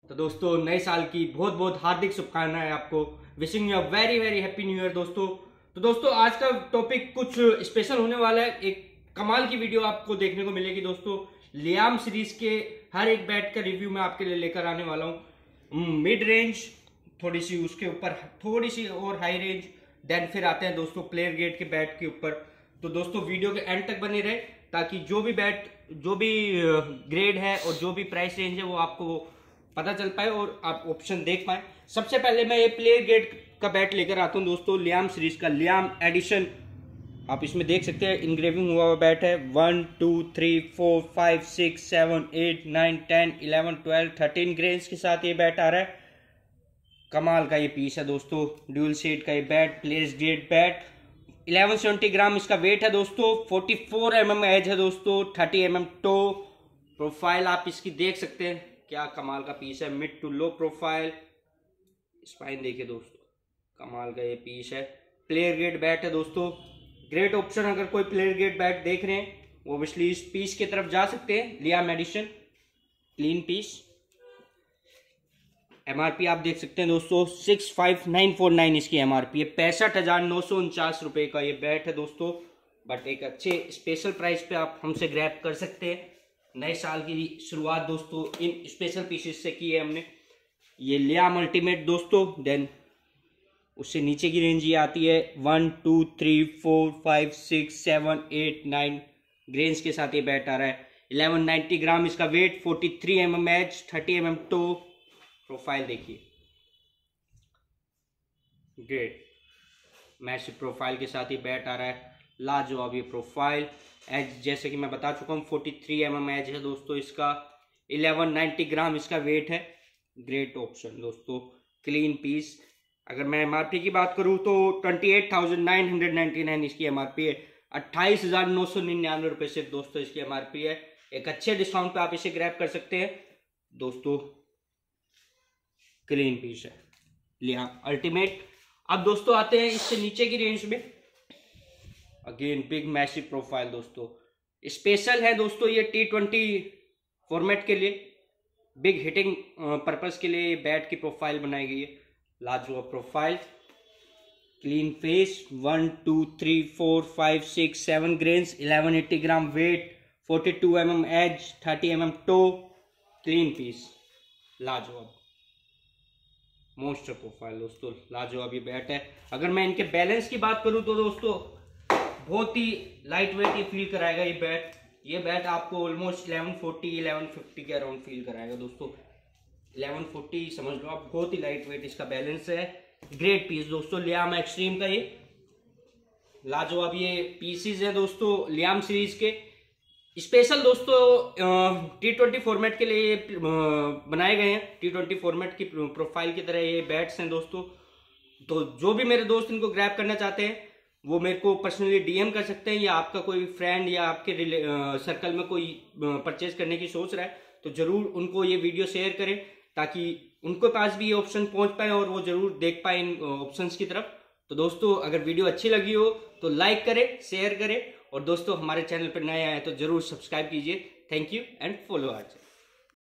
तो दोस्तों नए साल की बहुत बहुत हार्दिक शुभकामनाएं आपको। Wishing you a very very happy new year दोस्तों। तो दोस्तों आज का टॉपिक कुछ स्पेशल होने वाला है। एक कमाल की वीडियो आपको देखने को मिलेगी दोस्तों। लियाम सीरीज के हर एक बैट का रिव्यू मैं आपके लिए लेकर आने वाला हूँ। मिड रेंज, थोड़ी सी उसके ऊपर थोड़ी सी और हाई रेंज, देन फिर आते हैं दोस्तों प्लेयर गेट के बैट के ऊपर। तो दोस्तों वीडियो के एंड तक बने रहे ताकि जो भी बैट, जो भी ग्रेड है और जो भी प्राइस रेंज है वो आपको पता चल पाए और आप ऑप्शन देख पाए। सबसे पहले मैं ये प्लेयर गेट का बैट लेकर आता हूँ दोस्तों, लियाम सीरीज का लियाम एडिशन। आप इसमें देख सकते हैं इंग्रेविंग हुआ बैट है। 1 2 3 4 5 6 7 8 9 10 11 12 13 ग्रेन्स के साथ ये बैट आ रहा है। कमाल का ये पीस है दोस्तों, ड्यूल शेड का ये bat, players grade bat. 1170 gram इसका वेट है दोस्तों। 44 mm एज है दोस्तों, 30 mm टो। प्रोफाइल आप इसकी देख सकते हैं, क्या कमाल का पीस है। Mid to low profile, spine देखिए दोस्तों, कमाल का ये पीस है। प्लेयर ग्रेड बैट है दोस्तों। ग्रेट ऑप्शन, अगर कोई प्लेयर ग्रेड बैट देख रहे हैं वो ऑब्वियसली इस पीस की तरफ जा सकते हैं। Liam edition clean piece. MRP आप देख सकते हैं दोस्तों 65949 इसकी एमआरपी है। 65,949 रुपए का ये बैट है दोस्तों। बट एक अच्छे स्पेशल प्राइस पे आप हमसे ग्रैब कर सकते हैं। नए साल की शुरुआत दोस्तों इन स्पेशल पीसेस से की है हमने। ये लियाम अल्टीमेट दोस्तों। देन उससे नीचे की रेंज ये आती है 1 2 3 4 5 6 7 8 9 ग्रेन्स के साथ ये बैट आ रहा है। 1190 ग्राम इसका weight, 43 mm edge, 30 mm toe. Profile देखिए, ग्रेट मैच प्रोफाइल के साथ ही बैट आ रहा है। लाजवाब ये प्रोफाइल। एज जैसे कि मैं बता चुका हूँ 43 mm एज है दोस्तों इसका। 1190 ग्राम इसका वेट है। ग्रेट ऑप्शन दोस्तों, क्लीन पीस। अगर मैं एमआरपी की बात करूँ तो 28,999 इसकी एमआरपी है। 28,999 रुपये से दोस्तों इसकी एमआरपी है। एक अच्छे डिस्काउंट पे आप इसे ग्रैब कर सकते हैं दोस्तों। क्लीन पीस है लियाम अल्टीमेट। अब दोस्तों आते हैं इससे नीचे की रेंज में। अगेन बिग मैसिव प्रोफाइल दोस्तों, स्पेशल है दोस्तों ये T20 फॉर्मेट के लिए। बिग हिटिंग पर्पस के लिए बैट की प्रोफाइल बनाई गई है। लाजवाब profile, clean face. 1 2 3 4 5 6 7 grains, 1180 gram weight, 42 mm edge, 30 mm toe. Clean piece, लाजवाब मोस्टर प्रोफाइल दोस्तों, लाजवाब ये बैट है। अगर मैं इनके बैलेंस की बात करूं तो दोस्तों बहुत ही लाइट वेट ये फील कराएगा ये बैट। ये बैट आपको ऑलमोस्ट 1140 1150 के अराउंड फील कराएगा दोस्तों। 1140 समझ लो आप, बहुत ही लाइट वेट इसका बैलेंस है। ग्रेट पीस दोस्तों लियाम एक्सट्रीम का ये लाजवाब ये पीसीज है दोस्तों लियाम सीरीज के। स्पेशल दोस्तों T20 फॉर्मेट के लिए बनाए गए हैं। T20 फॉर्मेट की प्रोफाइल की तरह ये बैट्स हैं दोस्तों। तो जो भी मेरे दोस्त इनको ग्रैब करना चाहते हैं वो मेरे को पर्सनली डीएम कर सकते हैं, या आपका कोई फ्रेंड या आपके सर्कल में कोई परचेज करने की सोच रहा है तो जरूर उनको ये वीडियो शेयर करें ताकि उनके पास भी ये ऑप्शन पहुंच पाए और वो जरूर देख पाए इन ऑप्शंस की तरफ। तो दोस्तों अगर वीडियो अच्छी लगी हो तो लाइक करें, शेयर करें, और दोस्तों हमारे चैनल पर नए आए तो जरूर सब्सक्राइब कीजिए। Thank you and follow our channel.